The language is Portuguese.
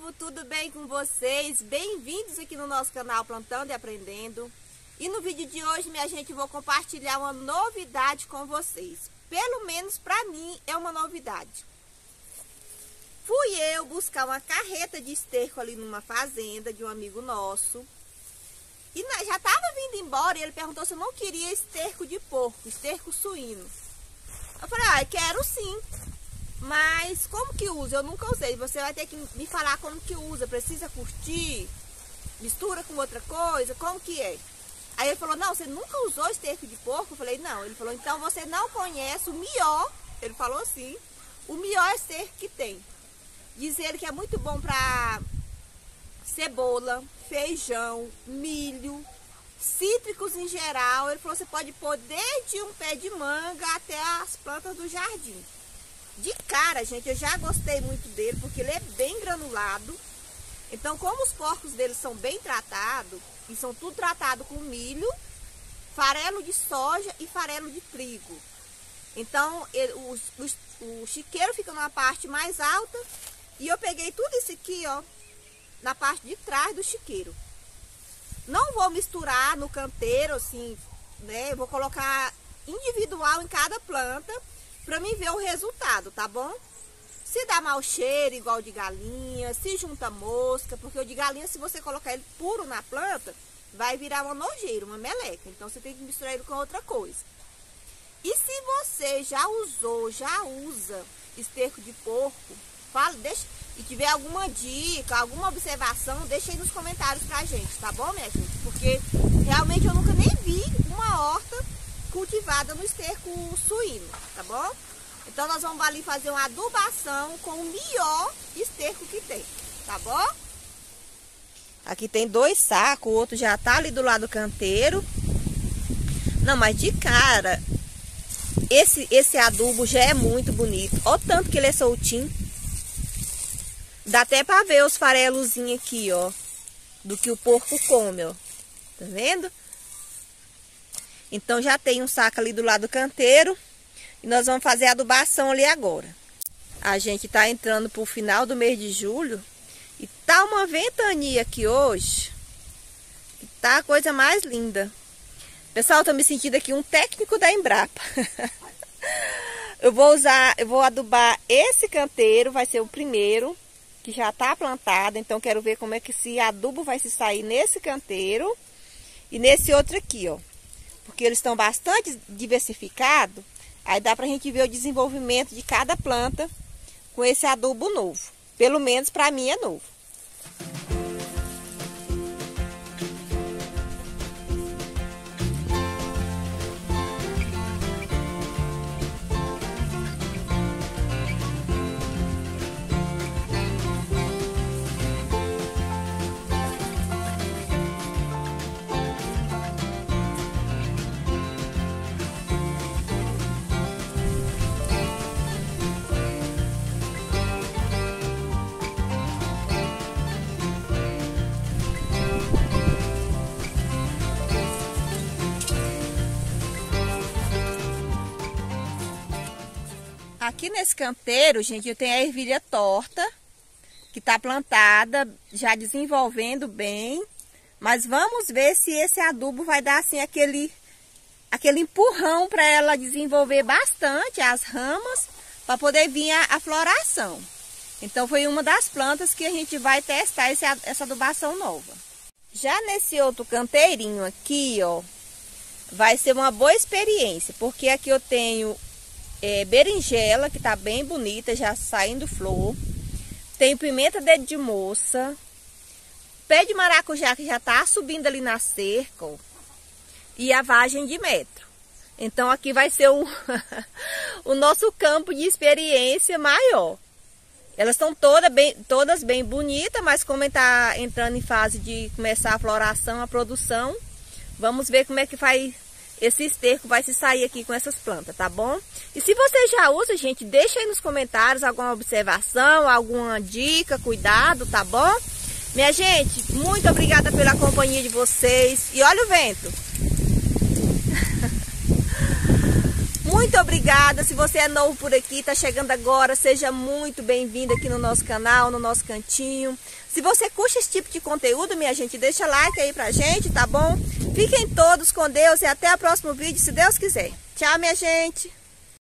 povo, tudo bem com vocês? Bem-vindos aqui no nosso canal Plantando e Aprendendo. E no vídeo de hoje, minha gente, eu vou compartilhar uma novidade com vocês. Pelo menos para mim é uma novidade. Fui eu buscar uma carreta de esterco ali numa fazenda de um amigo nosso. E já estava vindo embora e ele perguntou se eu não queria esterco de porco, esterco suíno. Eu falei, quero sim. Mas como que usa? Eu nunca usei. Você vai ter que me falar como que usa. Precisa curtir? Mistura com outra coisa? Como que é? Aí ele falou, não, você nunca usou esterco de porco? Eu falei, não. Ele falou, então você não conhece o melhor. Ele falou assim, o melhor esterco que tem. Diz ele que é muito bom para cebola, feijão, milho, cítricos em geral. Ele falou, você pode pôr desde um pé de manga até as plantas do jardim. De cara, gente, eu já gostei muito dele, porque ele é bem granulado. Então, como os porcos dele são bem tratados, e são tudo tratado com milho, farelo de soja e farelo de trigo. Então, o chiqueiro fica numa parte mais alta, e eu peguei tudo isso aqui, ó, na parte de trás do chiqueiro. Não vou misturar no canteiro, assim, né? Eu vou colocar individual em cada planta, para mim ver o resultado, tá bom? Se dá mau cheiro, igual de galinha, se junta mosca, porque o de galinha, se você colocar ele puro na planta, vai virar uma nojeira, uma meleca. Então, você tem que misturar ele com outra coisa. E se você já usou, já usa esterco de porco, fala, deixa, e tiver alguma dica, alguma observação, deixa aí nos comentários pra gente, tá bom, minha gente? Porque realmente eu nunca nem vi uma horta cultivada no esterco suíno, tá bom? Então nós vamos ali fazer uma adubação com o melhor esterco que tem, tá bom? Aqui tem 2 sacos, o outro já tá ali do lado do canteiro. Não, mas de cara, esse adubo já é muito bonito. Olha o tanto que ele é soltinho. Dá até pra ver os farelozinhos aqui, ó, do que o porco come, ó. Tá vendo? Então já tem um saco ali do lado do canteiro. E nós vamos fazer a adubação ali agora. A gente tá entrando pro final do mês de julho. E tá uma ventania aqui hoje. E tá a coisa mais linda. Pessoal, eu tô me sentindo aqui um técnico da Embrapa. Eu vou adubar esse canteiro. Vai ser o primeiro que já tá plantado. Então quero ver como é que esse adubo vai se sair nesse canteiro. E nesse outro aqui, ó. Porque eles estão bastante diversificados, aí dá pra gente ver o desenvolvimento de cada planta com esse adubo novo. Pelo menos pra mim é novo. Aqui nesse canteiro, gente, eu tenho a ervilha torta, que tá plantada, já desenvolvendo bem. Mas vamos ver se esse adubo vai dar, assim, aquele empurrão para ela desenvolver bastante as ramas, para poder vir a floração. Então, foi uma das plantas que a gente vai testar essa adubação nova. Já nesse outro canteirinho aqui, ó, vai ser uma boa experiência, porque aqui eu tenho berinjela, que tá bem bonita, já saindo flor. Tem pimenta dedo de moça. Pé de maracujá, que já tá subindo ali na cerca, ó, e a vagem de metro. Então aqui vai ser o nosso campo de experiência maior. Elas estão todas bem bonitas, mas como está entrando em fase de começar a floração, a produção, vamos ver como é que esse esterco vai se sair aqui com essas plantas, tá bom? E se você já usa, gente, deixa aí nos comentários alguma observação, alguma dica, cuidado, tá bom? Minha gente, muito obrigada pela companhia de vocês. E olha o vento. Muito obrigada. obrigada. Se você é novo por aqui, tá chegando agora, seja muito bem-vindo aqui no nosso canal, no nosso cantinho. Se você curte esse tipo de conteúdo, minha gente, deixa like aí pra gente, tá bom? Fiquem todos com Deus e até o próximo vídeo, se Deus quiser. Tchau, minha gente!